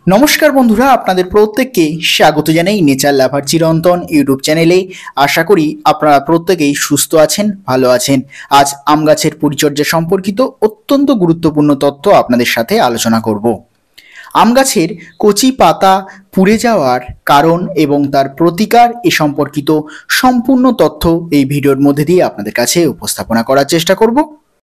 নমস্কার বন্ধুরা, আপনাদের প্রত্যেককে স্বাগত জানাই নেচার লাভার চিরন্তন ইউটিউব চ্যানেলে। আশা করি আপনারা প্রত্যেকেই সুস্থ আছেন, ভালো আছেন। আজ আম গাছের পরিচর্যা সম্পর্কিত অত্যন্ত গুরুত্বপূর্ণ তথ্য আপনাদের সাথে আলোচনা করব। আম গাছের কচি পাতা পুড়ে যাওয়ার কারণ এবং তার প্রতিকার এ সম্পর্কিত সম্পূর্ণ তথ্য এই ভিডিওর মধ্যে দিয়ে আপনাদের কাছে উপস্থাপনা করার চেষ্টা করব।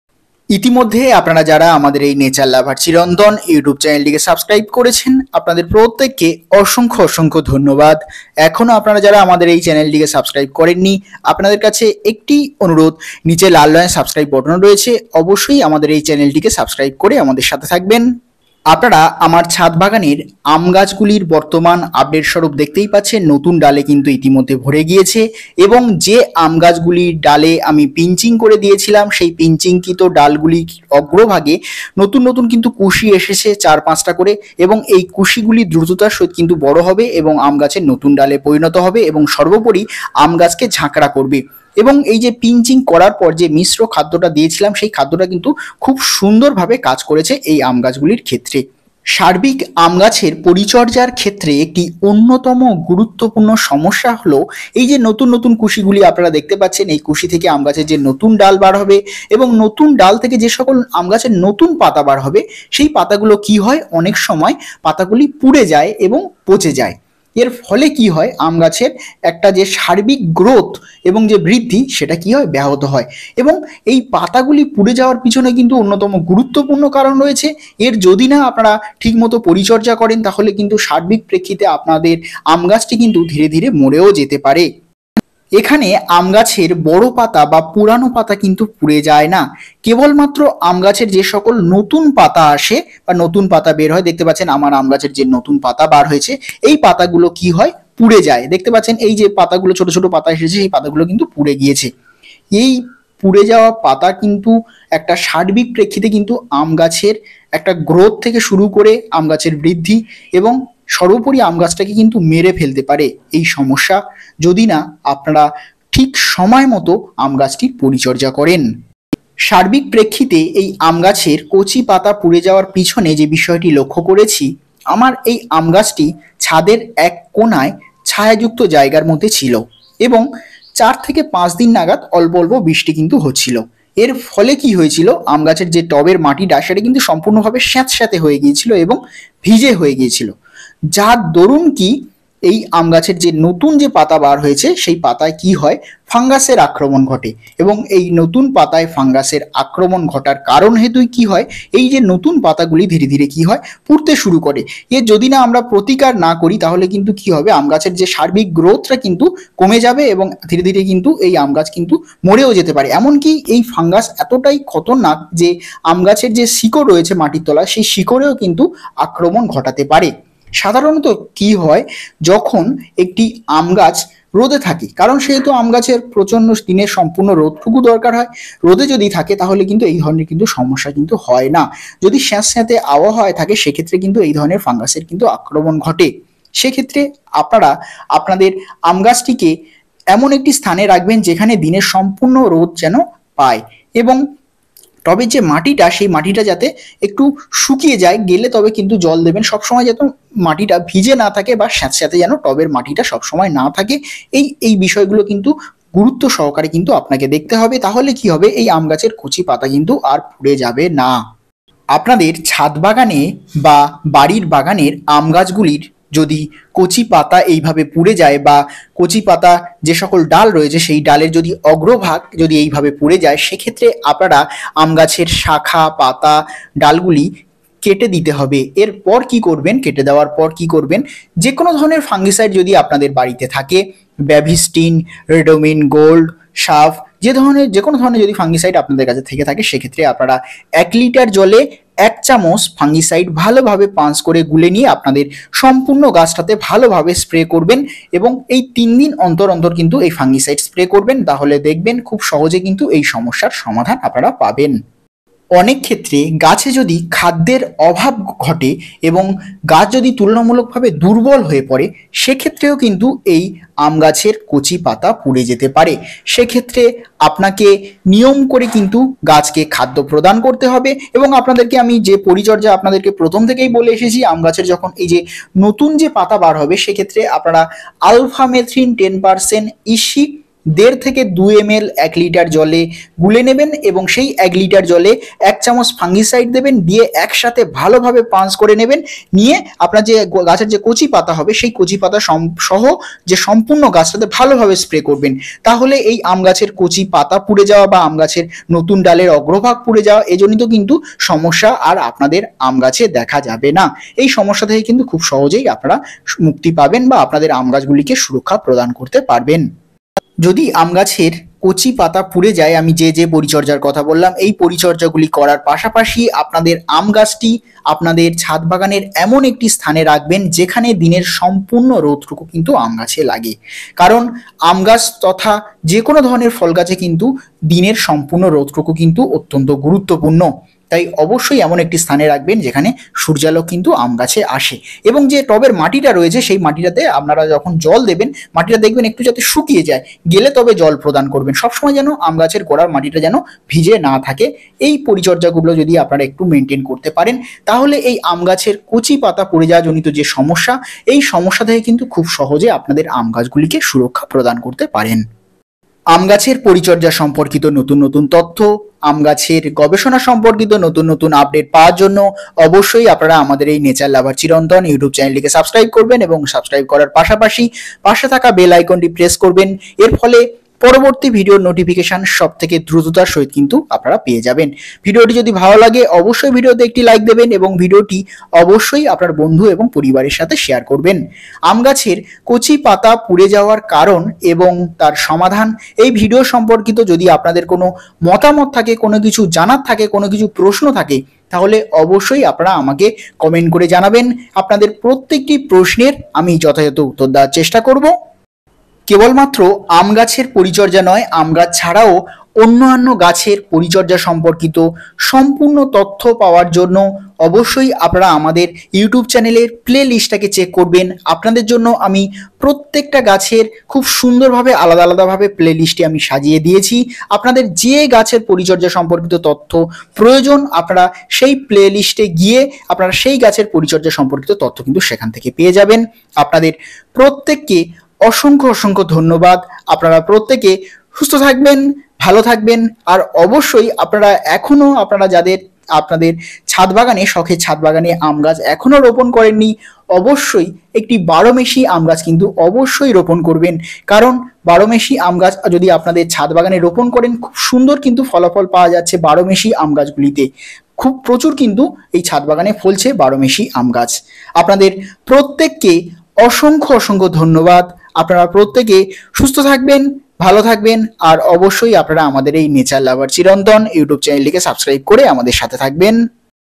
ইতিমধ্যে আপনারা যারা আমাদের এই নেচার লাভার চিরন্তন ইউটিউব চ্যানেলটিকে সাবস্ক্রাইব করেছেন, আপনাদের প্রত্যেককে অসংখ্য অসংখ্য ধন্যবাদ। এখনও আপনারা যারা আমাদের এই চ্যানেলটিকে সাবস্ক্রাইব করেননি, আপনাদের কাছে একটি অনুরোধ, নিচে লাল রঙের সাবস্ক্রাইব বাটন রয়েছে, অবশ্যই আমাদের এই চ্যানেলটিকে সাবস্ক্রাইব করে আমাদের সাথে থাকবেন। আপনারা আমার ছাদ বাগানের আম গাছগুলির বর্তমান আপডেট স্বরূপ দেখতেই পাচ্ছেন। নতুন ডালে কিন্তু ইতিমধ্যে ভরে গিয়েছে এবং যে আম গাছগুলির ডালে আমি পিঞ্চিং করে দিয়েছিলাম, সেই পিঞ্চিংকৃত ডালগুলি অগ্রভাগে নতুন নতুন কিন্তু কুশি এসেছে 4-5টা করে, এবং এই কুশিগুলি দ্রুততার সহিত কিন্তু বড় হবে এবং আম গাছের নতুন ডালে পরিণত হবে এবং সর্বোপরি আম গাছকে ঝাঁকড়া করবে। এবং এই যে পিঞ্চিং করার পর যে মিশ্র খাদ্যটা দিয়েছিলাম, সেই খাদ্যটা কিন্তু খুব সুন্দরভাবে কাজ করেছে এই আম গাছগুলির ক্ষেত্রে। সার্বিক আম গাছের পরিচর্যার ক্ষেত্রে একটি অন্যতম গুরুত্বপূর্ণ সমস্যা হলো এই যে নতুন নতুন কুশিগুলি আপনারা দেখতে পাচ্ছেন। এই কুশি থেকে আম গাছের যে নতুন ডাল বার হবে এবং নতুন ডাল থেকে যে সকল আম গাছের নতুন পাতা বার হবে, সেই পাতাগুলো কি হয়, অনেক সময় পাতাগুলি পুড়ে যায় এবং পচে যায়। এর ফলে কি হয়, আম গাছের একটা যে সার্বিক গ্রোথ এবং যে বৃদ্ধি, সেটা কি হয়, ব্যাহত হয়। এবং এই পাতাগুলি পুড়ে যাওয়ার পিছনে কিন্তু অন্যতম গুরুত্বপূর্ণ কারণ রয়েছে। এর যদি না আপনারা ঠিকমতো পরিচর্যা করেন, তাহলে কিন্তু সার্বিক প্রেক্ষিতে আপনাদের আম গাছটি কিন্তু ধীরে ধীরে মরেও যেতে পারে। এখানে আম গাছের বড় পাতা বা পুরানো পাতা কিন্তু পুড়ে যায় না, কেবলমাত্র আম গাছের যে সকল নতুন পাতা আসে বা নতুন পাতা বের হয়, দেখতে পাচ্ছেন আমার আম গাছের যে নতুন পাতা বার হয়েছে, এই পাতাগুলো কি হয়, পুড়ে যায়। দেখতে পাচ্ছেন এই যে পাতাগুলো, ছোট ছোট পাতা এসেছে, এই পাতাগুলো কিন্তু পুড়ে গিয়েছে। এই পুড়ে যাওয়া পাতা কিন্তু একটা সার্বিক প্রেক্ষিতে কিন্তু আম গাছের একটা গ্রোথ থেকে শুরু করে আম গাছের বৃদ্ধি এবং সর্বোপরি আম গাছটাকে কিন্তু মেরে ফেলতে পারে। এই সমস্যা যদি না আপনারা ঠিক সময় মতো আম গাছটির পরিচর্যা করেন। সার্বিক প্রেক্ষিতে এই আম গাছের কচি পাতা পুড়ে যাওয়ার পিছনে যে বিষয়টি লক্ষ্য করেছি, আমার এই আম গাছটি ছাদের এক কোণায় ছায়াযুক্ত জায়গার মধ্যে ছিল এবং 4 থেকে 5 দিন নাগাদ অল্প অল্প বৃষ্টি কিন্তু হচ্ছিল। এর ফলে কি হয়েছিল, আম গাছের যে টবের মাটিটা, সেটা কিন্তু সম্পূর্ণভাবে স্যাঁতস্যাঁতে হয়ে গিয়েছিল এবং ভিজে হয়ে গিয়েছিল, যার দরুন কি এই আম গাছের যে নতুন যে পাতা বার হয়েছে, সেই পাতায় কি হয়, ফাঙ্গাসের আক্রমণ ঘটে। এবং এই নতুন পাতায় ফাঙ্গাসের আক্রমণ ঘটার কারণ হেতুই কি হয়, এই যে নতুন পাতাগুলি ধীরে ধীরে কি হয়, পুড়তে শুরু করে। এর যদি না আমরা প্রতিকার না করি, তাহলে কিন্তু কি হবে, আম গাছের যে সার্বিক গ্রোথটা কিন্তু কমে যাবে এবং ধীরে ধীরে কিন্তু এই আম গাছ কিন্তু মরেও যেতে পারে। এমনকি এই ফাঙ্গাস এতটাই খতরনাক যে আম গাছের যে শিকড় রয়েছে মাটির তলায়, সেই শিকড়েও কিন্তু আক্রমণ ঘটাতে পারে। সাধারণত কি হয়, যখন একটি আম গাছ রোদে থাকে, কারণ সেহেতু আম গাছের প্রচন্ড দিনের সম্পূর্ণ রোদটুকু দরকার হয়, রোদে যদি থাকে তাহলে কিন্তু এই ধরনের কিন্তু সমস্যা কিন্তু হয় না। যদি স্যাঁতস্যাঁতে আবহাওয়ায় থাকে, সেক্ষেত্রে কিন্তু এই ধরনের ফাঙ্গাসের কিন্তু আক্রমণ ঘটে। সেক্ষেত্রে আপনারা আপনাদের আম গাছটিকে এমন একটি স্থানে রাখবেন যেখানে দিনের সম্পূর্ণ রোদ যেন পায়, এবং টবের যে মাটিটা, সেই মাটিটা যাতে একটু শুকিয়ে যায়, গেলে তবে কিন্তু জল দেবেন। সবসময় যাতে মাটিটা ভিজে না থাকে বা স্যাঁতস্যাঁতে যেন টবের মাটিটা সবসময় না থাকে, এই বিষয়গুলো কিন্তু গুরুত্ব সহকারে কিন্তু আপনাকে দেখতে হবে। তাহলে কি হবে, এই আম গাছের কচি পাতা কিন্তু আর পুড়ে যাবে না। আপনাদের ছাদ বাগানে বা বাড়ির বাগানের আম গাছগুলির যদি কচি পাতা এইভাবে পুড়ে যায় বা কচি পাতা যে সকল ডাল রয়েছে, সেই ডালের যদি অগ্রভাগ যদি এইভাবে পুড়ে যায়, সেক্ষেত্রে আপনারা আম গাছের শাখা, পাতা, ডালগুলি কেটে দিতে হবে। এরপর কি করবেন, কেটে দেওয়ার পর কি করবেন, যে কোনো ধরনের ফাঙ্গিসাইড যদি আপনাদের বাড়িতে থাকে, ব্যাভিস্টিন, রেডোমিন গোল্ড, সাফ, যে কোনো ধরনের যদি ফাঙ্গিসাইড আপনাদের কাছে থেকে থাকে, সেক্ষেত্রে আপনারা 1 লিটার জলে 1 চামচ ফাঙ্গিসাইড ভালোভাবে পাঞ্চ করে গুলে নিয়ে আপনাদের সম্পূর্ণ গাছটাতে ভালোভাবে স্প্রে করবেন এবং এই 3 দিন অন্তর অন্তর কিন্তু এই ফাঙ্গিসাইড স্প্রে করবেন। তাহলে দেখবেন খুব সহজে কিন্তু এই সমস্যার সমাধান আপনারা পাবেন। অনেক ক্ষেত্রে গাছে যদি খাদ্যের অভাব ঘটে এবং গাছ যদি তুলনামূলকভাবে দুর্বল হয়ে পড়ে, সেক্ষেত্রেও কিন্তু এই আম গাছের কচি পাতা পুড়ে যেতে পারে। সেক্ষেত্রে আপনাকে নিয়ম করে কিন্তু গাছকে খাদ্য প্রদান করতে হবে। এবং আপনাদেরকে আমি যে পরিচর্যা আপনাদেরকে প্রথম থেকেই বলে এসেছি, আম গাছের যখন এই যে নতুন যে পাতা বার হবে, সেক্ষেত্রে আপনারা আলফামেথ্রিন 10% ইসি 1.5 থেকে 2 ml 1 লিটার জলে গুলে নেবেন এবং সেই 1 লিটার জলে 1 চামচ ফাঙ্গিসাইড দেবেন, দিয়ে একসাথে ভালোভাবে পাঞ্চ করে নেবেন। নিয়ে আপনার যে গাছের যে কচি পাতা হবে, সেই কচি পাতা সহ যে সম্পূর্ণ গাছটাতে ভালোভাবে স্প্রে করবেন। তাহলে এই আম গাছের কচি পাতা পুড়ে যাওয়া বা আম গাছের নতুন ডালের অগ্রভাগ পুড়ে যাওয়া এজনিত কিন্তু সমস্যা আর আপনাদের আম গাছে দেখা যাবে না। এই সমস্যা থেকে কিন্তু খুব সহজেই আপনারা মুক্তি পাবেন বা আপনাদের আম গাছগুলিকে সুরক্ষা প্রদান করতে পারবেন। যদি আম গাছের কচি পাতা পুড়ে যায়, আমি যে পরিচর্যার কথা বললাম, এই পরিচর্যাগুলি করার পাশাপাশি আপনাদের আম গাছটি আপনাদের ছাদ বাগানের এমন একটি স্থানে রাখবেন যেখানে দিনের সম্পূর্ণ রোদটুকু কিন্তু আম গাছে লাগে। কারণ আম গাছ তথা যে কোনো ধরনের ফল গাছে কিন্তু দিনের সম্পূর্ণ রোদটুকু কিন্তু অত্যন্ত গুরুত্বপূর্ণ। তাই অবশ্যই এমন একটি স্থানে রাখবেন যেখানে সূর্যালোক কিন্তু আম গাছে আসে। এবং যে টবের মাটিটা রয়েছে, সেই মাটিটাতে আপনারা যখন জল দেবেন, মাটিটা দেখবেন একটু যাতে শুকিয়ে যায়, গেলে তবে জল প্রদান করবেন। সবসময় যেন আম গাছের গোড়ার মাটিটা যেন ভিজে না থাকে। এই পরিচর্যাগুলো যদি আপনারা একটু মেনটেন করতে পারেন, তাহলে এই আম গাছের কচি পাতা পড়ে যাওয়া জনিত যে সমস্যা, এই সমস্যা থেকে কিন্তু খুব সহজে আপনাদের আম গাছগুলিকে সুরক্ষা প্রদান করতে পারেন। আম গাছের পরিচর্যা সম্পর্কিত নতুন নতুন তথ্য, আম গাছের গবেষণা সম্পর্কিত নতুন নতুন আপডেট পাওয়ার জন্য অবশ্যই আপনারা আমাদের এই নেচার লাভার চিরন্তন ইউটিউব চ্যানেলটিকে সাবস্ক্রাইব করবেন এবং সাবস্ক্রাইব করার পাশাপাশি পাশে থাকা বেল আইকনটি প্রেস করবেন। এর ফলে পরবর্তী ভিডিওর নোটিফিকেশন সব থেকে দ্রুততার সহিত কিন্তু আপনারা পেয়ে যাবেন। ভিডিওটি যদি ভালো লাগে অবশ্যই ভিডিওতে একটি লাইক দেবেন এবং ভিডিওটি অবশ্যই আপনার বন্ধু এবং পরিবারের সাথে শেয়ার করবেন। আম গাছের কচি পাতা পুড়ে যাওয়ার কারণ এবং তার সমাধান, এই ভিডিও সম্পর্কিত যদি আপনাদের কোনো মতামত থাকে, কোনো কিছু জানার থাকে, কোনো কিছু প্রশ্ন থাকে, তাহলে অবশ্যই আপনারা আমাকে কমেন্ট করে জানাবেন। আপনাদের প্রত্যেকটি প্রশ্নের আমি যথাযথ উত্তর দেওয়ার চেষ্টা করব। কেবলমাত্র আম গাছের পরিচর্যা নয়, আম গাছ ছাড়াও অন্যান্য গাছের পরিচর্যা সম্পর্কিত সম্পূর্ণ তথ্য পাওয়ার জন্য অবশ্যই আপনারা আমাদের ইউটিউব চ্যানেলের প্লে লিস্টটাকে চেক করবেন। আপনাদের জন্য আমি প্রত্যেকটা গাছের খুব সুন্দরভাবে আলাদা আলাদাভাবে প্লে লিস্টে আমি সাজিয়ে দিয়েছি। আপনাদের যে গাছের পরিচর্যা সম্পর্কিত তথ্য প্রয়োজন, আপনারা সেই প্লে লিস্টে গিয়ে আপনারা সেই গাছের পরিচর্যা সম্পর্কিত তথ্য কিন্তু সেখান থেকে পেয়ে যাবেন। আপনাদের প্রত্যেককে অসংখ্য অসংখ্য ধন্যবাদ। আপনারা প্রত্যেকে সুস্থ থাকবেন, ভালো থাকবেন। আর অবশ্যই আপনারা যাদের আপনাদের ছাদ বাগানে, শখের ছাদ বাগানে আম গাছ এখনো রোপণ করেননি, অবশ্যই একটি 12 আম গাছ কিন্তু অবশ্যই রোপণ করবেন। কারণ 12 আম গাছ যদি আপনাদের ছাদ বাগানে রোপণ করেন, খুব সুন্দর কিন্তু ফলাফল পাওয়া যাচ্ছে 12 আম গাছগুলিতে। খুব প্রচুর কিন্তু এই ছাদ বাগানে ফলছে 12 আম গাছ। আপনাদের প্রত্যেককে অসংখ্য অসংখ্য ধন্যবাদ। আপনারা প্রত্যেকে সুস্থ থাকবেন, ভালো থাকবেন। আর অবশ্যই আপনারা আমাদের এই নেচার লাভার চিরন্তন ইউটিউব চ্যানেলটিকে সাবস্ক্রাইব করে আমাদের সাথে থাকবেন।